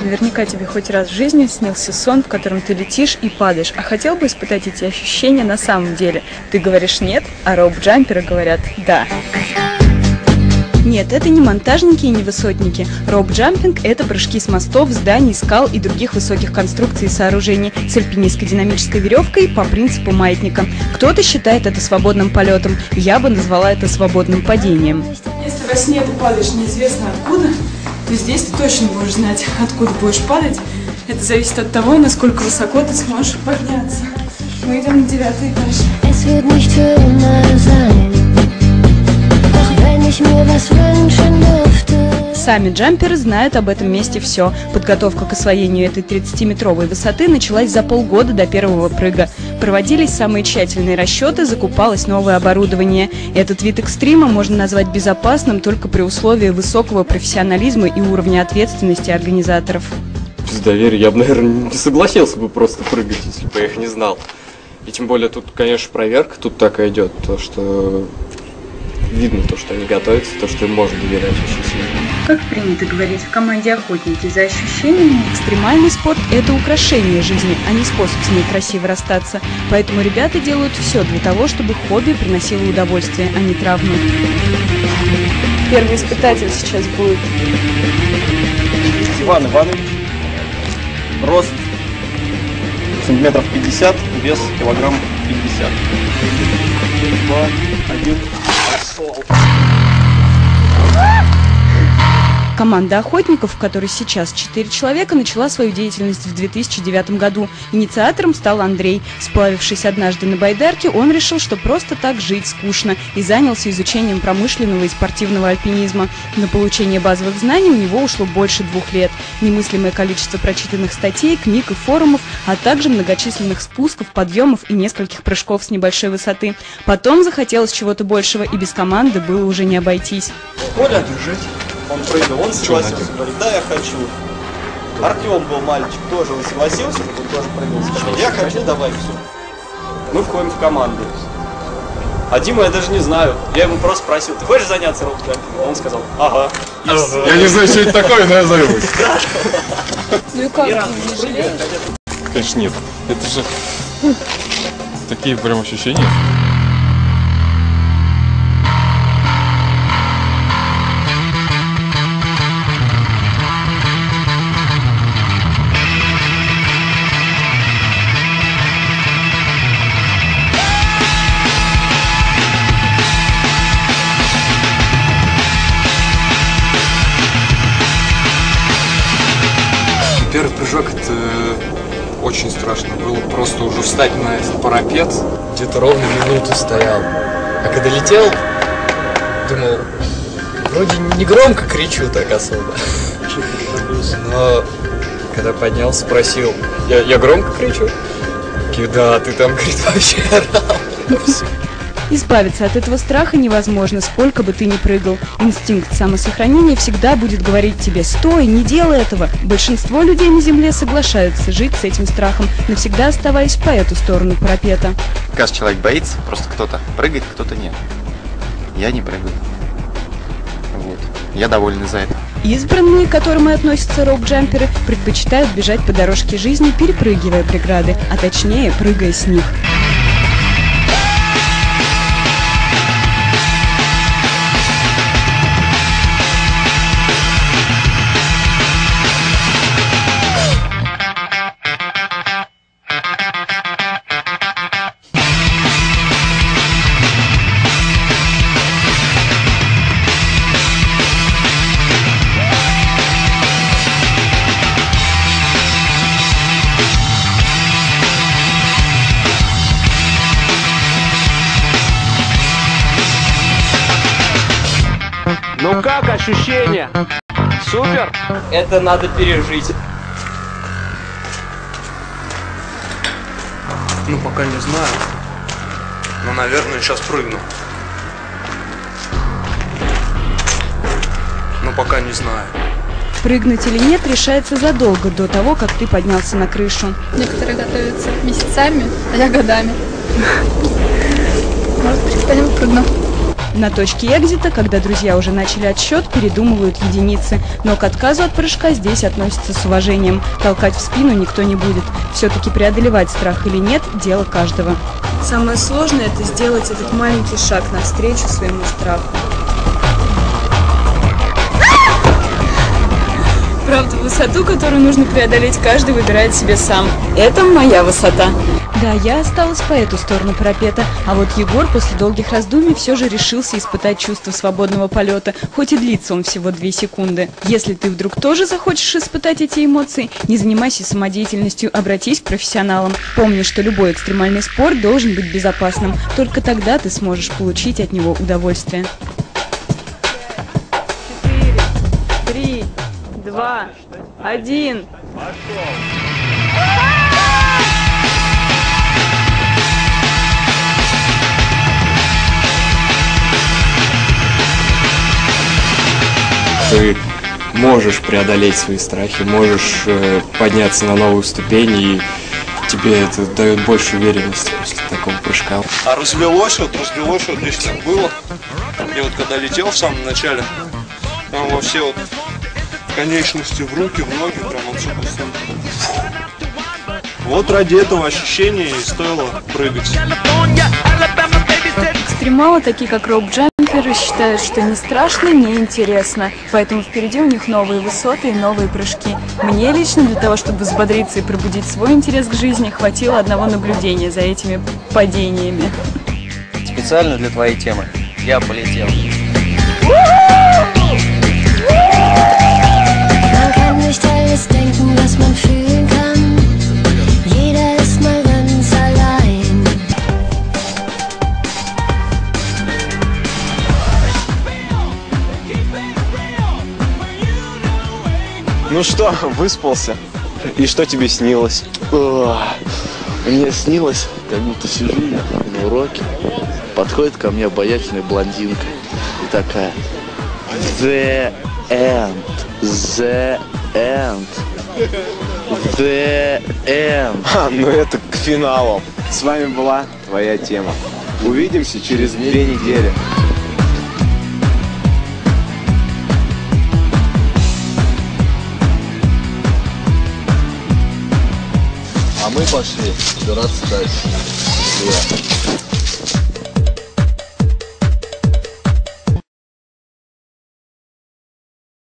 Наверняка тебе хоть раз в жизни снился сон, в котором ты летишь и падаешь. А хотел бы испытать эти ощущения на самом деле? Ты говоришь нет, а роуп-джамперы говорят да. Нет, это не монтажники и не высотники. Роуп-джампинг – это прыжки с мостов, зданий, скал и других высоких конструкций и сооружений с альпинистской динамической веревкой по принципу маятника. Кто-то считает это свободным полетом, я бы назвала это свободным падением. Если во сне ты падаешь неизвестно откуда, то здесь ты точно будешь знать, откуда будешь падать. Это зависит от того, насколько высоко ты сможешь подняться. Мы идем на 9-й этаж. Сами джамперы знают об этом месте все. Подготовка к освоению этой 30-метровой высоты началась за полгода до первого прыга. Проводились самые тщательные расчеты, закупалось новое оборудование. Этот вид экстрима можно назвать безопасным только при условии высокого профессионализма и уровня ответственности организаторов. Без доверия я бы, наверное, не согласился бы просто прыгать, если бы я их не знал. И тем более тут, конечно, проверка тут такая идет, то что видно то, что они готовятся, то, что им можно доверять очень сильно. Как принято говорить в команде охотники за ощущениями, экстремальный спорт – это украшение жизни, а не способ с ней красиво расстаться. Поэтому ребята делают все для того, чтобы хобби приносило удовольствие, а не травму. Первый испытатель сейчас будет. Иван Иванович. Рост сантиметров 50, вес килограмм 50. 2, 1. Команда охотников, в которой сейчас 4 человека, начала свою деятельность в 2009 году. Инициатором стал Андрей. Сплавившись однажды на байдарке, он решил, что просто так жить скучно, и занялся изучением промышленного и спортивного альпинизма. На получение базовых знаний у него ушло больше 2 лет. Немыслимое количество прочитанных статей, книг и форумов, а также многочисленных спусков, подъемов и нескольких прыжков с небольшой высоты. Потом захотелось чего-то большего, и без команды было уже не обойтись. Коля, держись. Он прыгал, он согласился, говорит, да, я хочу. Артем был мальчик, тоже он согласился, он тоже прыгал, сказал, я хочу, давай, все. Мы входим в команду. А Дима я даже не знаю, я ему просто спросил, ты хочешь заняться роуп-джампингом? Он сказал, ага. Я не знаю, что это такое, но я займусь. Ну и как, ты не жалеешь? Конечно, нет. Это же такие прям ощущения. Первый прыжок это очень страшно было, просто уже встать на этот парапет. Где-то ровно минуту стоял, а когда летел, думал, вроде не громко кричу так особо, но когда поднялся, спросил, я громко кричу? Да, ты там, говорит, вообще орал. Избавиться от этого страха невозможно, сколько бы ты ни прыгал. Инстинкт самосохранения всегда будет говорить тебе «стой, не делай этого». Большинство людей на Земле соглашаются жить с этим страхом, навсегда оставаясь по эту сторону парапета. Каждый человек боится, просто кто-то прыгает, кто-то нет. Я не прыгаю. Вот. Я доволен за это. Избранные, к которым и относятся роуп-джамперы, предпочитают бежать по дорожке жизни, перепрыгивая преграды, а точнее прыгая с них. Ну как ощущения? Супер? Это надо пережить. Ну пока не знаю, но наверное сейчас прыгну. Но пока не знаю. Прыгнуть или нет решается задолго до того, как ты поднялся на крышу. Некоторые готовятся месяцами, а я годами. Может быть, кто-нибудь прыгну. На точке экзита, когда друзья уже начали отсчет, передумывают единицы. Но к отказу от прыжка здесь относятся с уважением. Толкать в спину никто не будет. Все-таки преодолевать страх или нет – дело каждого. Самое сложное – это сделать этот маленький шаг навстречу своему страху. Правда, высоту, которую нужно преодолеть, каждый выбирает себе сам. Это моя высота. Да, я осталась по эту сторону парапета, а вот Егор после долгих раздумий все же решился испытать чувство свободного полета, хоть и длится он всего 2 секунды. Если ты вдруг тоже захочешь испытать эти эмоции, не занимайся самодеятельностью, обратись к профессионалам. Помни, что любой экстремальный спорт должен быть безопасным, только тогда ты сможешь получить от него удовольствие. 4, 3, 2, 1. Ты можешь преодолеть свои страхи, можешь подняться на новую ступень, и тебе это дает больше уверенности после такого прыжка. А развелось вот здесь так было. Я вот когда летел в самом начале, там во все вот конечности, в руки, в ноги, прям вообще пустым. Вот ради этого ощущения и стоило прыгать. Экстремалы, такие как роуп-джамперы, считают, что не страшно, не интересно. Поэтому впереди у них новые высоты и новые прыжки. Мне лично для того, чтобы взбодриться и пробудить свой интерес к жизни, хватило одного наблюдения за этими падениями. Специально для твоей темы я полетел. Ну что, выспался? И что тебе снилось? Мне снилось, как будто сижу я на уроке, подходит ко мне обаятельная блондинка и такая: The end, the end, the end. Ну это к финалу. С вами была твоя тема. Увидимся через 2 недели. А мы пошли собираться дальше.